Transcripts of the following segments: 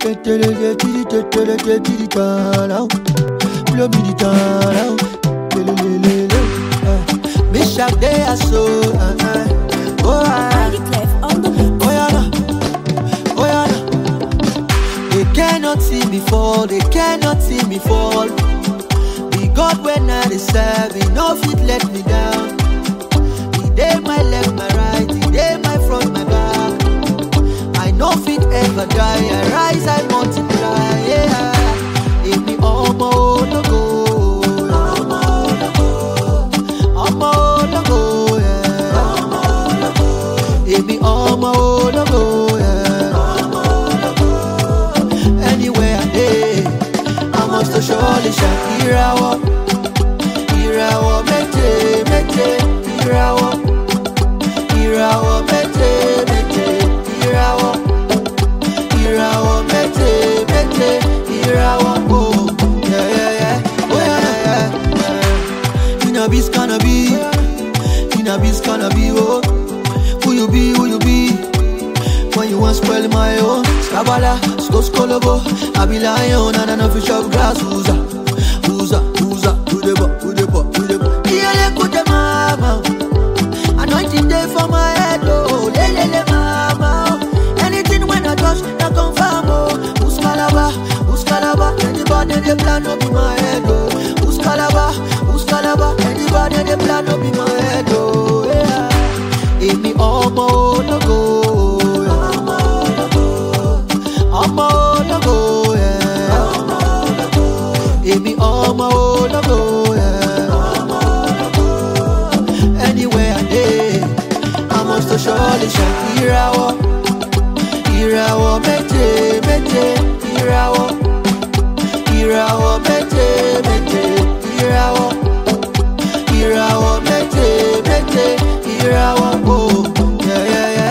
Blow me the down. Bishop they are so. Oh yeah. They cannot see me fall. They cannot see me fall. The God when I serve, He no fit let me down. He day my left, my right. He day my front, my back. I no fit ever die. I rise, I multiply. Yeah. If me almost no go. Anywhere I day, I must surely shine. Irawo, mete, Irawo, mete, Irawo, mete, Irawo. Oh, yeah. Oh, yeah. In a beast gonna be, oh. Who you be? When you want spoil my own. Skabala, skolobo. I be lion and I know fish of grass. Who's the bo. Yele kude mama. Anointing day for my head, oh. Lele mama. Anything when I touch, I confirm, oh. Uskalaba. Anybody they plan to be my head, oh. Uskalaba. Anybody they plan to be my head, oh. Yeah. If me almost no go. Anywhere I day, I must surely shine. Irawo, mete, Irawo, mete, Irawo, mete, Irawo. Oh, yeah.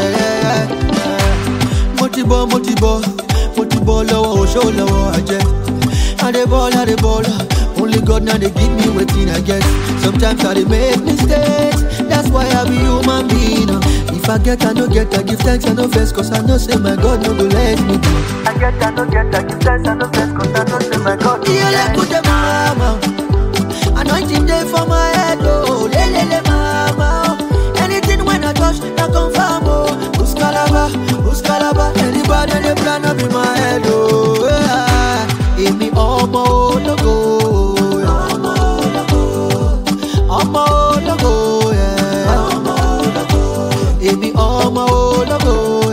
Motibo, low, show low, I jet. I the ball. Only God now they give me waiting I guess. Sometimes I make mistakes. That's why I be human being. If I get, I no get, I give thanks, I no face. Cause I know say my God no go let me down. I get, I no get, I give thanks, I no face. Cause I know say my God no go let me down. Mama. Anointing day for my head, oh. Lele mama. Anything when I touch, I confirm, oh. Uskalaba. Anybody they plan to be my head, oh. Yeah. If me almost no go. Almost no go, yeah. If me almost no go,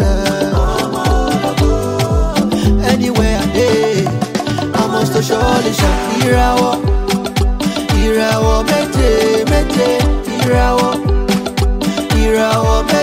yeah. Anywhere I day, I must surely shine. Irawo, mete, Irawo,